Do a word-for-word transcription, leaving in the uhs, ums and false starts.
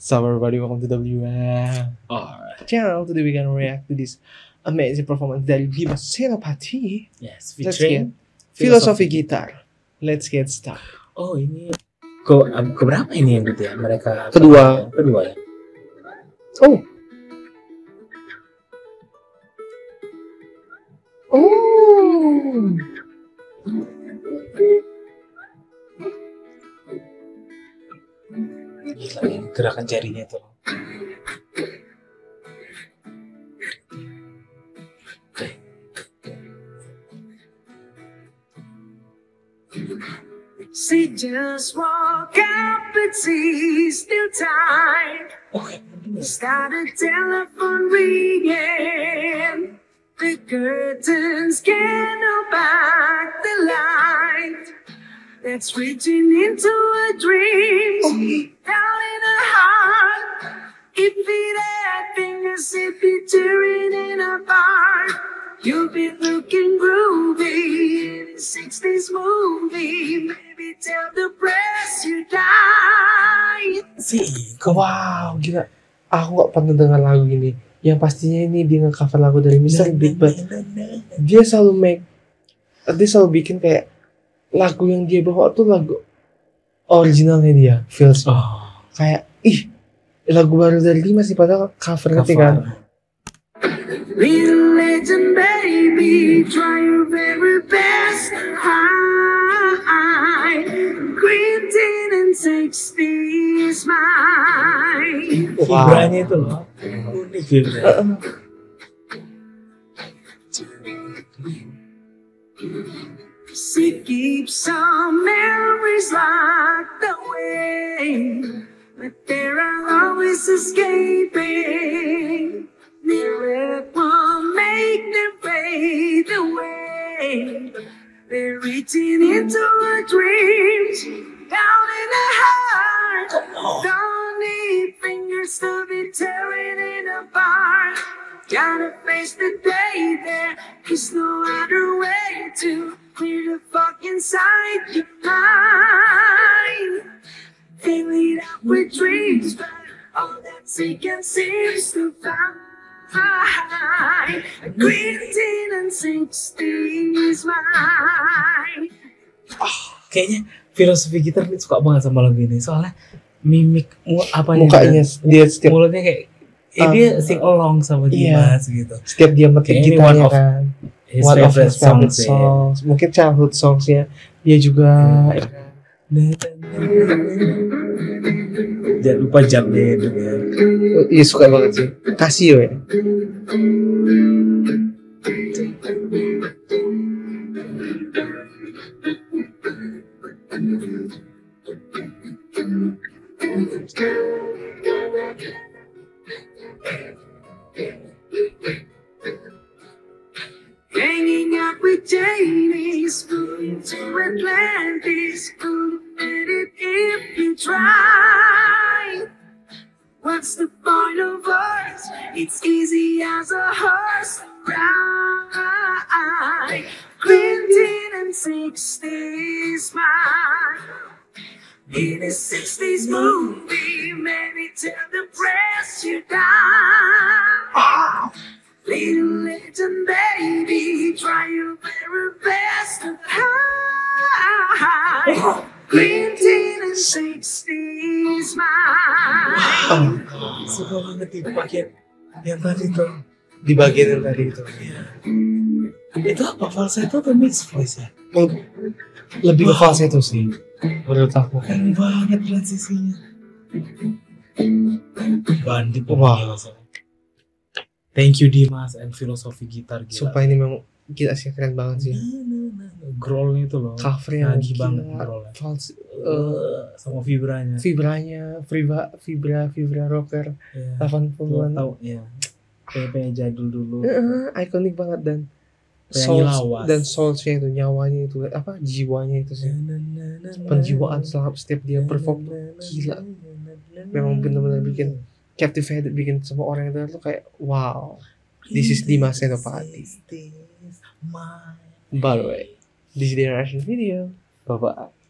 So everybody, welcome to W M Alright. channel. Today we're gonna react to this amazing performance dari Bima Senapati. Yes, Let's featuring get Filosofi Gitar. Let's get started. Oh, ini ke keberapa ini yang gitu ya mereka? Kedua. Kedua ya. Oh. Oh. Gila ini gerakan jarinya tuh. She just walk up and see still time. Oke. Start a telephone ringing. The curtains can't back the light. That's reaching into a dream. Down in a heart. If it had fingers, it'd be tearing it apart. You've been looking groovy in a sixties movie. Maybe tell the press you died. Sih, Wow, gila. Aku gak pernah dengar lagu ini. Yang pastinya ini dia nge-cover lagu dari mister Big Bang. Dia selalu make, dia selalu bikin kayak lagu yang dia bawa tuh lagu originalnya dia, feels Oh, kayak ih lagu baru dari Lima sih padahal cover ngerti kan. Real legend, baby, try your very best. High, green tin and sixties mine. vibranya itu loh. Unik vibranya. She keeps some memories locked away, but there are always escaping. Never will make them fade away. They're reaching into our dreams, down in the heart. Don't need fingers to be tearing it apart. Gotta face the day, there is no other way to clear the fuck inside your mind. Fill it up with dreams, but all that seeking seems to find. Green tin and sixties mine. Kayaknya filosofi gitar nih suka banget sama lagu ini. Soalnya mimik mu- apanya Mukanya dia setiap mulutnya kayak eh, Um, dia sing along sama iya. Dimas gitu. setiap dia metik Kayaknya ini one gitarnya of kan. His One of favorite his favorite songs, ya. songs. Mungkin childhood songsnya dia juga. ya kan? Jangan lupa jamnya itu ya. Iya suka banget sih. Casio ya. Hanging out with Janie's, moving to Atlantis. Couldn't fit it if you tried. What's the point of us? It's easy as a horse to ride. Green tin and sixties mine. In a sixties movie, maybe tell the press you died. Little legend, baby, try your very best to hide. Green tin and sixties mine. Suka banget di bagian yang tadi tuh. Di bagian yang tadi itu. Itu apa falsetto atau mixed voice ya? Lebih ke falsetto sih. Menurut aku. Keren banget transisinya. Bandit Wah. wow. Thank you Dimas and filosofi gitar gila. Sumpah ini memang gila sih, keren banget sih. Growlnya itu loh. Covernya Nagih gila. banget growlnya. Fals, eh, Uh, sama vibranya. vibranya, vibra, vibra, vibra rocker Ya. delapan Tuh, puluhan. tahu ya. P P jadul dulu. Heeh, ikonik banget dan Penyanyi souls lawas. dan soulsnya itu, nyawanya itu, apa jiwanya itu sih, penjiwaan selama setiap dia perform tuh gila. Memang benar-benar bikin captivated, bikin semua orang yang dengar tuh kayak wow, this is Dimas Senapati. By the way, this is the reaction video. Bye bye.